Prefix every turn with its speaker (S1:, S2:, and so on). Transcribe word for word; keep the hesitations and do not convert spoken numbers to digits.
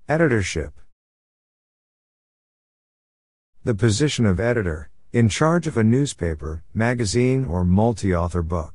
S1: Editorship. The position of editor, in charge of a newspaper, magazine or multi-author book.